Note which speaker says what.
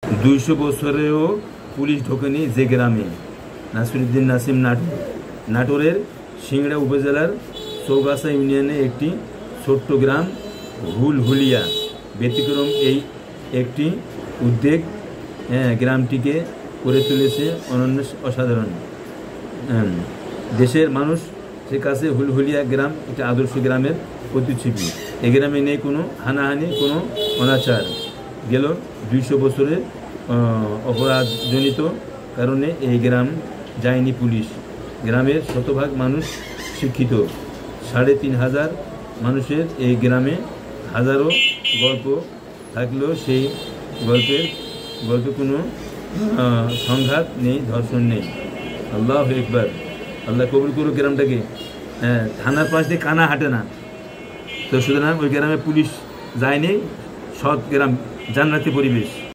Speaker 1: 200 বছরেও পুলিশ ঢোকেনি যে গ্রামে। নাসিরউদ্দিন নাসিম নাটোরের সিংড়া উপজেলার চৌগাছা ইউনিয়নে একটি ছোট্ট গ্রাম হুলহুলিয়া ব্যতিক্রম এই একটি উদ্যোগ গ্রামটিকে করে তুলেছে অনন্য অসাধারণ। দেশের মানুষের কাছে হুলহুলিয়া গ্রাম একটি আদর্শ গ্রামের প্রতিচ্ছবি। এই গ্রামে নেই কোনো হানাহানি, কোনো অনাচার। গেল 200 বছরের অপরাধজনিত কারণে এই গ্রাম যায়নি পুলিশ। গ্রামের শতভাগ মানুষ শিক্ষিত। 3500 মানুষের এই গ্রামে হাজারো গল্প থাকলেও সেই গল্পে কোনো সংঘাত নেই, ধর্ষণ নেই। আল্লাহু আকবার। আল্লাহ কবুল করুক গ্রামটাকে। থানার পাশ দিয়ে কানা হাঁটে না, তো সুতরাং ওই গ্রামে পুলিশ যায়নি। সৎ গ্রাম, জান্নাতি পরিবেশ।